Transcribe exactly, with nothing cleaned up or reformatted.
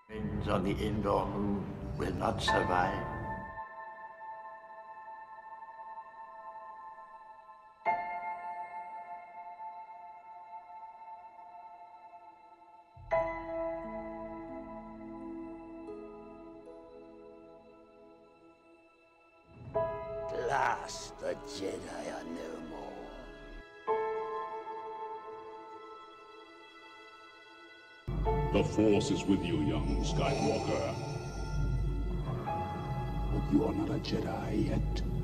Friends on the indoor moon will not survive. At last, the Jedi are no more. The Force is with you, young Skywalker. But you are not a Jedi yet.